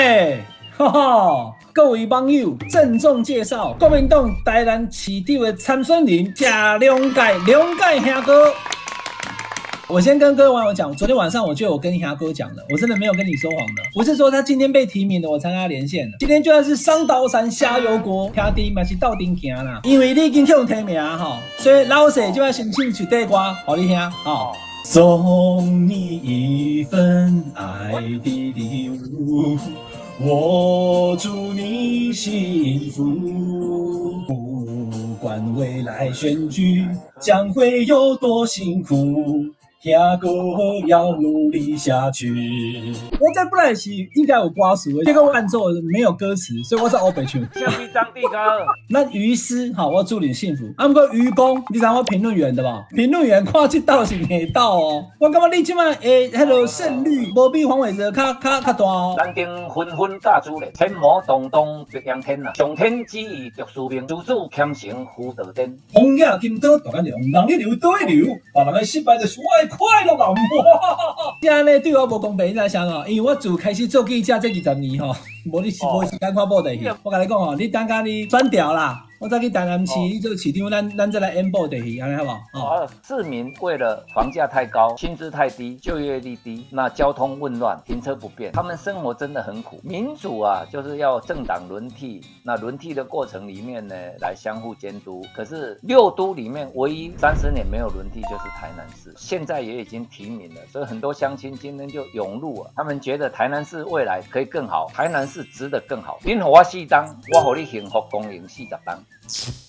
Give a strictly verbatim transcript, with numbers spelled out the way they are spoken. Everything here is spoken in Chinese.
嘿，哈哈，各位网友，郑重介绍国民党台南市长的参选人贾龙介，龙介兄哥。我先跟各位网友讲，昨天晚上我就有跟霞哥讲了，我真的没有跟你说谎的，不是说他今天被提名了我才跟他连线的。今天就算是上刀山下油锅，兄弟嘛是到顶行啦，因为你已经去提名哈，所以老师就要先请曲地歌给你听哈。送你一份爱的礼物，我祝你幸福。不管未来选举将会有多辛苦。兄哥要努力下去。我在布莱西应该有歌词的，结果我按奏没有歌词，所以我是欧北唱。 像一张地高。 那于师，好，我祝你幸福。啊，不过愚公，你知道我评论员的吧？评论员看这道是哪道哦？我感觉你即摆诶，迄个胜率无比黄伟哲较较较大哦。 咱定纷纷嫁主咧，天魔动动别仰天啊！上天旨意着殊命，诸子虔诚福德典。 红叶金刀大干流，人一流多一流，把人的失败就是我的快乐啦！这样呢对我无公平，你知想哦？因为我自开始做记者这二十年吼，无你是无时间看报地戏。我甲你讲吼，你等下你转调啦。我再去台南市，你做市长，咱咱再来演报地去，安尼好不好？ 哦，市民为了房价太高、薪资太低、就业率低，那交通混乱、停车不便，他们生活真的很苦。民主啊，就是要政党轮替，那轮替的过程里面呢，来相互监督。可是六都里面唯一三十年没有轮替就是台南市，现在也已经提名了，所以很多乡亲今天就涌入啊，他们觉得台南市未来可以更好，台南市值得更好。您和我四当，我和你幸福公营四十当。